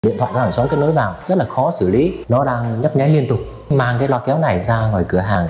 Điện thoại của hàng xóm kết nối vào rất là khó xử lý, nó đang nhấp nháy liên tục. Mang cái loa kéo này ra ngoài cửa hàng.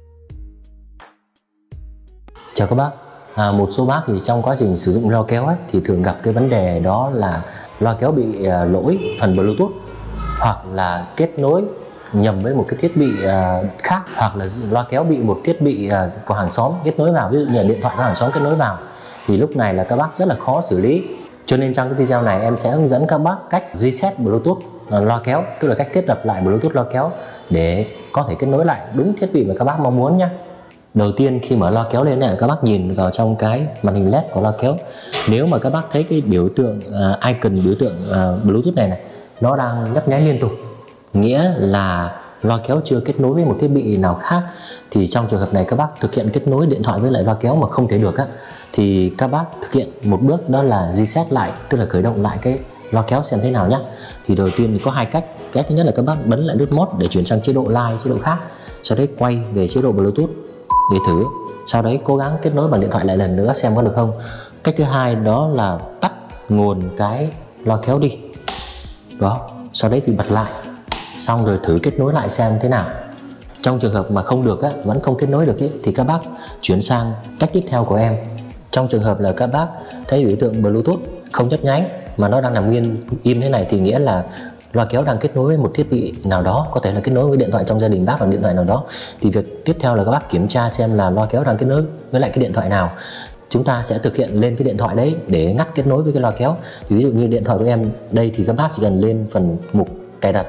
Chào các bác. Một số bác thì trong quá trình sử dụng loa kéo ấy, thì thường gặp cái vấn đề đó là loa kéo bị lỗi phần Bluetooth, hoặc là kết nối nhầm với một cái thiết bị khác, hoặc là loa kéo bị một thiết bị của hàng xóm kết nối vào, ví dụ như là điện thoại của hàng xóm kết nối vào, thì lúc này là các bác rất là khó xử lý. Cho nên trong cái video này em sẽ hướng dẫn các bác cách reset Bluetooth loa kéo, tức là cách thiết lập lại Bluetooth loa kéo để có thể kết nối lại đúng thiết bị mà các bác mong muốn nhé. Đầu tiên khi mở loa kéo lên này, các bác nhìn vào trong cái màn hình LED của loa kéo. Nếu mà các bác thấy cái biểu tượng icon, biểu tượng Bluetooth này nó đang nhấp nháy liên tục, nghĩa là loa kéo chưa kết nối với một thiết bị nào khác. Thì trong trường hợp này các bác thực hiện kết nối điện thoại với lại loa kéo mà không thể được á, thì các bác thực hiện một bước, đó là reset lại, tức là khởi động lại cái loa kéo xem thế nào nhé. Thì đầu tiên thì có hai cách. Cái thứ nhất là các bác bấm lại nút mode để chuyển sang chế độ Live, chế độ khác, sau đấy quay về chế độ Bluetooth để thử, sau đấy cố gắng kết nối bằng điện thoại lại lần nữa xem có được không. Cách thứ hai đó là tắt nguồn cái loa kéo đi đó, sau đấy thì bật lại, xong rồi thử kết nối lại xem thế nào. Trong trường hợp mà không được á, vẫn không kết nối được ý, thì các bác chuyển sang cách tiếp theo của em. Trong trường hợp là các bác thấy biểu tượng Bluetooth không nhấp nháy mà nó đang nằm im thế này, thì nghĩa là loa kéo đang kết nối với một thiết bị nào đó, có thể là kết nối với điện thoại trong gia đình bác hoặc điện thoại nào đó. Thì việc tiếp theo là các bác kiểm tra xem là loa kéo đang kết nối với lại cái điện thoại nào. Chúng ta sẽ thực hiện lên cái điện thoại đấy để ngắt kết nối với cái loa kéo. Thì ví dụ như điện thoại của em đây thì các bác chỉ cần lên phần mục cài đặt.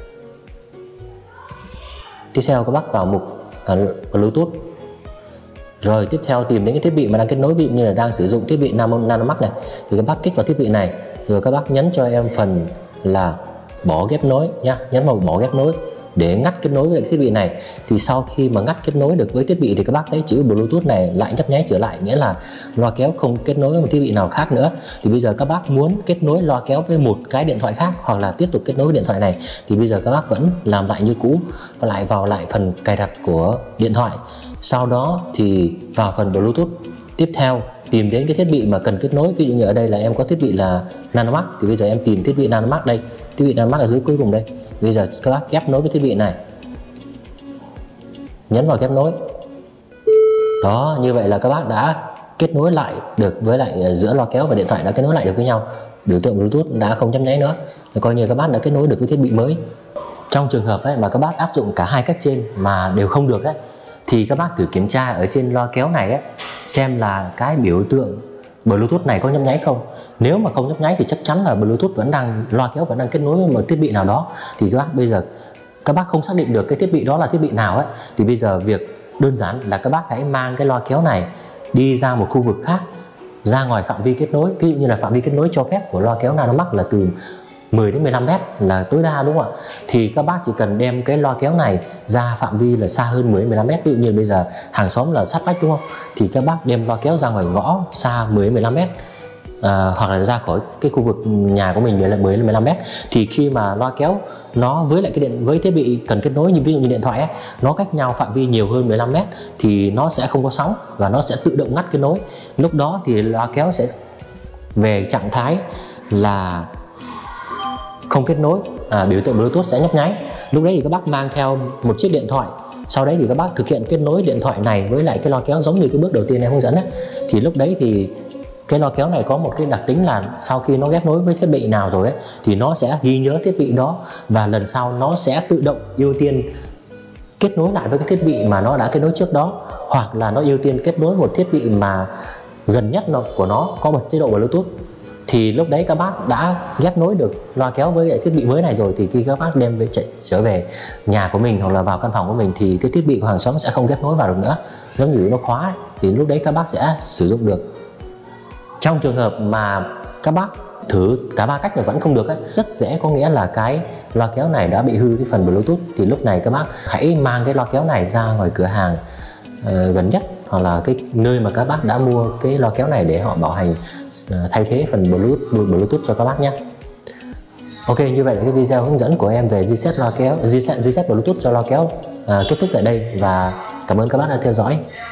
Tiếp theo các bác vào mục Bluetooth. Rồi tiếp theo tìm đến cái thiết bị mà đang kết nối, ví dụ như là đang sử dụng thiết bị Nanomax này, thì các bác kích vào thiết bị này, rồi các bác nhấn cho em phần là bỏ ghép nối nha, nhấn vào bỏ ghép nối để ngắt kết nối với thiết bị này. Thì sau khi mà ngắt kết nối được với thiết bị thì các bác thấy chữ Bluetooth này lại nhấp nháy trở lại, nghĩa là loa kéo không kết nối với một thiết bị nào khác nữa. Thì bây giờ các bác muốn kết nối loa kéo với một cái điện thoại khác, hoặc là tiếp tục kết nối với điện thoại này, thì bây giờ các bác vẫn làm lại như cũ, và lại vào lại phần cài đặt của điện thoại. Sau đó thì vào phần Bluetooth. Tiếp theo tìm đến cái thiết bị mà cần kết nối, ví dụ như ở đây là em có thiết bị là Nanomax, thì bây giờ em tìm thiết bị Nanomax đây, thiết bị Nanomax ở dưới cuối cùng đây. Bây giờ các bác ghép nối với thiết bị này, nhấn vào ghép nối đó. Như vậy là các bác đã kết nối lại được với lại giữa loa kéo và điện thoại đã kết nối lại được với nhau, biểu tượng Bluetooth đã không nhấp nháy nữa, thì coi như các bác đã kết nối được với thiết bị mới. Trong trường hợp ấy mà các bác áp dụng cả hai cách trên mà đều không được ấy, thì các bác thử kiểm tra ở trên loa kéo này ấy, xem là cái biểu tượng Bluetooth này có nhấp nháy không. Nếu mà không nhấp nháy thì chắc chắn là Bluetooth vẫn đang, loa kéo vẫn đang kết nối với một thiết bị nào đó. Thì các bác bây giờ các bác không xác định được cái thiết bị đó là thiết bị nào ấy, thì bây giờ việc đơn giản là các bác hãy mang cái loa kéo này đi ra một khu vực khác, ra ngoài phạm vi kết nối. Ví dụ như là phạm vi kết nối cho phép của loa kéo Nanomax là từ 10 đến 15 mét là tối đa, đúng không ạ? Thì các bác chỉ cần đem cái loa kéo này ra phạm vi là xa hơn 10 đến 15 mét. Ví dụ như bây giờ hàng xóm là sát vách, đúng không? Thì các bác đem loa kéo ra ngoài ngõ xa 10 đến 15 mét, hoặc là ra khỏi cái khu vực nhà của mình 10 đến 15 mét. Thì khi mà loa kéo nó với lại với thiết bị cần kết nối, như ví dụ như điện thoại ấy, nó cách nhau phạm vi nhiều hơn 15 mét thì nó sẽ không có sóng và nó sẽ tự động ngắt kết nối. Lúc đó thì loa kéo sẽ về trạng thái là không kết nối, biểu tượng Bluetooth sẽ nhấp nháy. Lúc đấy thì các bác mang theo một chiếc điện thoại, sau đấy thì các bác thực hiện kết nối điện thoại này với lại cái loa kéo giống như cái bước đầu tiên em hướng dẫn ấy. Thì lúc đấy thì cái loa kéo này có một cái đặc tính là sau khi nó ghép nối với thiết bị nào rồi ấy, thì nó sẽ ghi nhớ thiết bị đó, và lần sau nó sẽ tự động ưu tiên kết nối lại với cái thiết bị mà nó đã kết nối trước đó, hoặc là nó ưu tiên kết nối một thiết bị mà gần nhất của nó có bật chế độ Bluetooth. Thì lúc đấy các bác đã ghép nối được loa kéo với lại thiết bị mới này rồi, thì khi các bác đem trở về nhà của mình hoặc là vào căn phòng của mình thì cái thiết bị của hàng xóm sẽ không ghép nối vào được nữa, giống như nó khóa ấy. Thì lúc đấy các bác sẽ sử dụng được. Trong trường hợp mà các bác thử cả ba cách mà vẫn không được ấy, rất dễ, có nghĩa là cái loa kéo này đã bị hư cái phần Bluetooth. Thì lúc này các bác hãy mang cái loa kéo này ra ngoài cửa hàng gần nhất, hoặc là cái nơi mà các bác đã mua cái loa kéo này để họ bảo hành thay thế phần Bluetooth cho các bác nhé. Ok, như vậy là cái video hướng dẫn của em về reset loa kéo, reset Bluetooth cho loa kéo kết thúc tại đây, và cảm ơn các bác đã theo dõi.